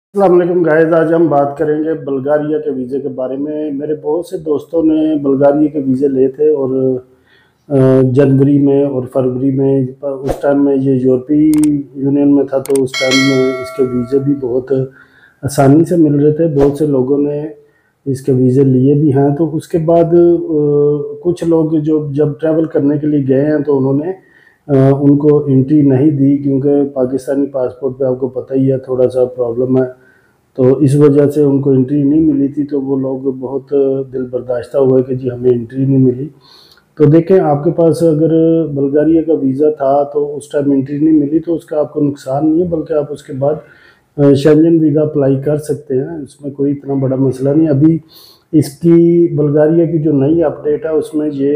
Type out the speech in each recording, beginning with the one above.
अस्सलाम वालेकुम गाइस। आज हम बात करेंगे बल्गारिया के वीज़े के बारे में। मेरे बहुत से दोस्तों ने बल्गारिया के वीज़े लिए थे और जनवरी में और फरवरी में उस टाइम में ये यूरोपीय यूनियन में था, तो उस टाइम में इसके वीज़े भी बहुत आसानी से मिल रहे थे। बहुत से लोगों ने इसके वीज़े लिए भी हैं। तो उसके बाद कुछ लोग जो जब ट्रैवल करने के लिए गए हैं तो उन्होंने उनको एंट्री नहीं दी, क्योंकि पाकिस्तानी पासपोर्ट पे आपको पता ही है थोड़ा सा प्रॉब्लम है। तो इस वजह से उनको एंट्री नहीं मिली थी, तो वो लोग बहुत दिल बर्दाश्त हुए कि जी हमें एंट्री नहीं मिली। तो देखें, आपके पास अगर बल्गारिया का वीज़ा था तो उस टाइम एंट्री नहीं मिली तो उसका आपको नुकसान नहीं है, बल्कि आप उसके बाद शेंजन वीज़ा अप्लाई कर सकते हैं। इसमें कोई इतना बड़ा मसला नहीं। अभी इसकी बल्गारिया की जो नई अपडेट है उसमें ये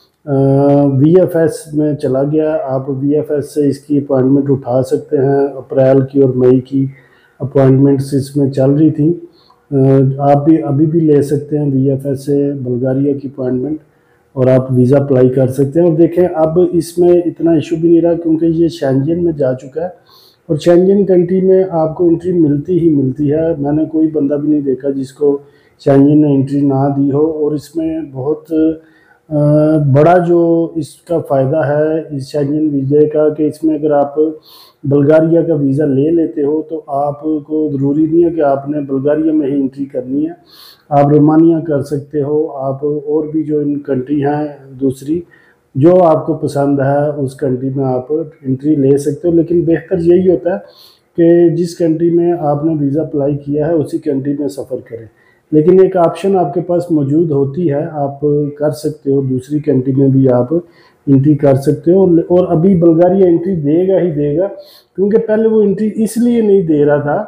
VFS में चला गया। आप VFS से इसकी अपॉइंटमेंट उठा सकते हैं। अप्रैल की और मई की अपॉइंटमेंट्स इसमें चल रही थी। आप भी अभी भी ले सकते हैं VFS से बल्गारिया की अपॉइंटमेंट और आप वीज़ा अप्लाई कर सकते हैं। और देखें, अब इसमें इतना इशू भी नहीं रहा, क्योंकि ये शेंजन में जा चुका है और शेंजन कंट्री में आपको एंट्री मिलती ही मिलती है। मैंने कोई बंदा भी नहीं देखा जिसको शेंजन ने एंट्री ना दी हो। और इसमें बहुत बड़ा जो इसका फ़ायदा है इस शेंजन वीज़े का, कि इसमें अगर आप बल्गारिया का वीज़ा ले लेते हो तो आपको ज़रूरी नहीं है कि आपने बल्गारिया में ही एंट्री करनी है। आप रोमानिया कर सकते हो, आप और भी जो इन कंट्री हैं दूसरी जो आपको पसंद है उस कंट्री में आप एंट्री ले सकते हो। लेकिन बेहतर यही होता है कि जिस कंट्री में आपने वीज़ा अप्लाई किया है उसी कंट्री में सफ़र करें। लेकिन एक ऑप्शन आपके पास मौजूद होती है, आप कर सकते हो दूसरी कंट्री में भी आप एंट्री कर सकते हो। और अभी बल्गारिया एंट्री देगा ही देगा, क्योंकि पहले वो एंट्री इसलिए नहीं दे रहा था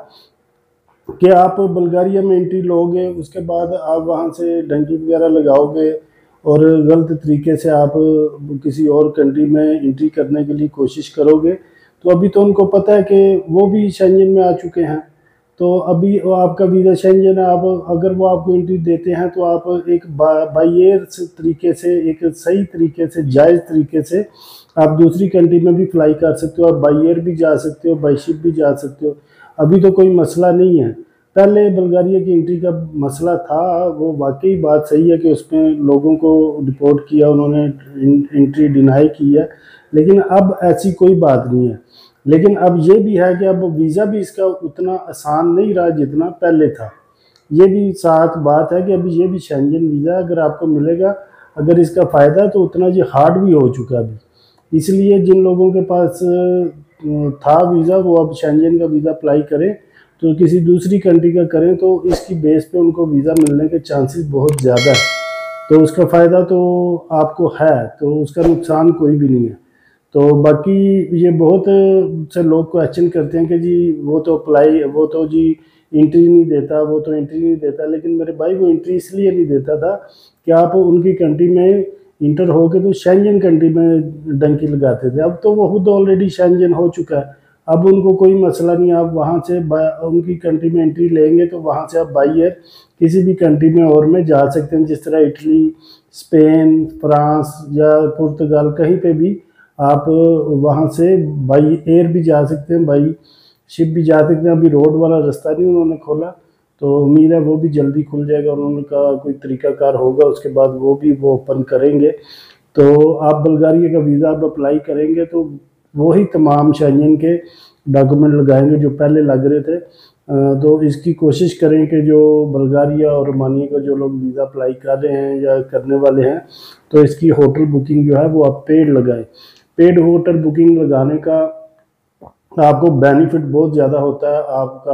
कि आप बल्गारिया में एंट्री लोगे, उसके बाद आप वहाँ से डंकी वगैरह लगाओगे और गलत तरीके से आप किसी और कंट्री में एंट्री करने के लिए कोशिश करोगे। तो अभी तो उनको पता है कि वो भी शेंजन में आ चुके हैं, तो अभी वो आपका वीज़ा शेंजन है। आप अगर वो आपको एंट्री देते हैं तो आप एक बाई एयर तरीके से, एक सही तरीके से, जायज़ तरीके से आप दूसरी कंट्री में भी फ्लाई कर सकते हो। आप बाई एयर भी जा सकते हो, बाई शिप भी जा सकते हो। अभी तो कोई मसला नहीं है। पहले बल्गारिया की एंट्री का मसला था, वो वाकई बात सही है कि उसमें लोगों को रिपोर्ट किया, उन्होंने एंट्री डिनाई की है। लेकिन अब ऐसी कोई बात नहीं है। लेकिन अब ये भी है कि अब वीज़ा भी इसका उतना आसान नहीं रहा जितना पहले था। ये भी साथ बात है कि अभी ये भी शेंजन वीज़ा अगर आपको मिलेगा, अगर इसका फ़ायदा है तो उतना ये हार्ड भी हो चुका है अभी। इसलिए जिन लोगों के पास था वीज़ा वो अब शेंजन का वीज़ा अप्लाई करें, तो किसी दूसरी कंट्री का करें तो इसकी बेस पे उनको वीज़ा मिलने के चांसेस बहुत ज़्यादा है। तो उसका फ़ायदा तो आपको है, तो उसका नुकसान कोई भी नहीं है। तो बाकी ये बहुत से लोग क्वेश्चन करते हैं कि जी वो तो जी एंट्री नहीं देता, वो तो एंट्री नहीं देता। लेकिन मेरे भाई, वो एंट्री इसलिए नहीं देता था कि आप उनकी कंट्री में इंटर हो के तो शेंजन कंट्री में डंकी लगाते थे। अब तो वो खुद ऑलरेडी शेंजन हो चुका है, अब उनको कोई मसला नहीं। आप वहाँ से उनकी कंट्री में एंट्री लेंगे तो वहाँ से आप बाई एयर किसी भी कंट्री में और में जा सकते हैं, जिस तरह इटली, स्पेन, फ्रांस या पुर्तगाल, कहीं पे भी आप वहाँ से बाई एयर भी जा सकते हैं, बाई शिप भी जा सकते हैं। अभी रोड वाला रास्ता नहीं उन्होंने खोला, तो उम्मीद है वो भी जल्दी खुल जाएगा। उन्होंने कहा कोई तरीकाकार होगा, उसके बाद वो भी वो ओपन करेंगे। तो आप बल्गारिया का वीज़ा आप अप्लाई करेंगे तो वही तमाम शेंजन के डॉक्यूमेंट लगाएंगे जो पहले लग रहे थे। तो इसकी कोशिश करें कि जो बल्गारिया और रोमानिया का जो लोग वीज़ा अप्लाई कर रहे हैं या करने वाले हैं, तो इसकी होटल बुकिंग जो है वो आप पेड लगाएं। पेड होटल बुकिंग लगाने का आपको बेनिफिट बहुत ज़्यादा होता है।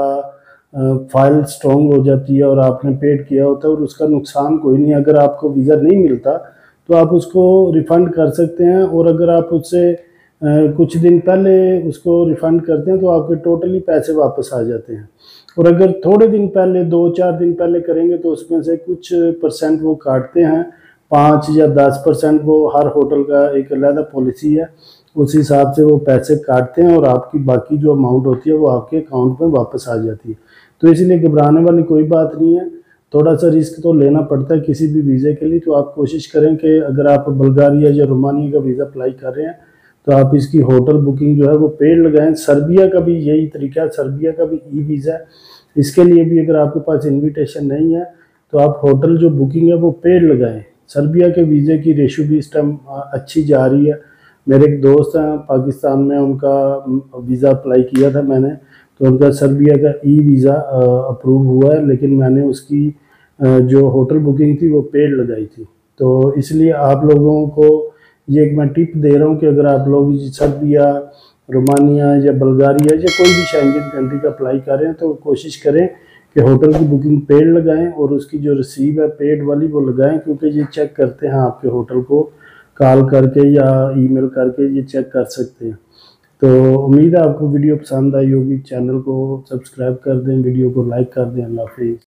आपका फाइल स्ट्रॉन्ग हो जाती है और आपने पेड किया होता है, और उसका नुकसान कोई नहीं। अगर आपको वीज़ा नहीं मिलता तो आप उसको रिफ़ंड कर सकते हैं, और अगर आप उससे कुछ दिन पहले उसको रिफ़ंड करते हैं तो आपके टोटली पैसे वापस आ जाते हैं। और अगर थोड़े दिन पहले, 2-4 दिन पहले करेंगे तो उसमें से कुछ परसेंट वो काटते हैं, 5 या 10%। वो हर होटल का एक अलग पॉलिसी है, उस हिसाब से वो पैसे काटते हैं और आपकी बाकी जो अमाउंट होती है वो आपके अकाउंट में वापस आ जाती है। तो इसलिए घबराने वाली कोई बात नहीं है। थोड़ा सा रिस्क तो लेना पड़ता है किसी भी वीज़े के लिए। तो आप कोशिश करें कि अगर आप बल्गारिया या रोमानिया का वीज़ा अप्लाई कर रहे हैं तो आप इसकी होटल बुकिंग जो है वो पेड लगाएं। सर्बिया का भी यही तरीका है, सर्बिया का भी ई वीज़ा है। इसके लिए भी अगर आपके पास इनविटेशन नहीं है तो आप होटल जो बुकिंग है वो पेड लगाएं। सर्बिया के वीज़े की रेशो भी इस टाइम अच्छी जा रही है। मेरे एक दोस्त हैं पाकिस्तान में, उनका वीज़ा अप्लाई किया था मैंने, तो उनका सर्बिया का ई वीज़ा अप्रूव हुआ है, लेकिन मैंने उसकी जो होटल बुकिंग थी वो पेड लगाई थी। तो इसलिए आप लोगों को ये एक मैं टिप दे रहा हूँ कि अगर आप लोग सर्बिया, रोमानिया या बुल्गारिया या कोई भी शेंगन कंट्री का अप्लाई कर रहे हैं तो कोशिश करें कि होटल की बुकिंग पेड लगाएं और उसकी जो रिसीव है पेड वाली वो लगाएं, क्योंकि ये चेक करते हैं आपके होटल को कॉल करके या ईमेल करके, ये चेक कर सकते हैं। तो उम्मीद है आपको वीडियो पसंद आई होगी। चैनल को सब्सक्राइब कर दें, वीडियो को लाइक कर दें। अल्लाह हाफिज़।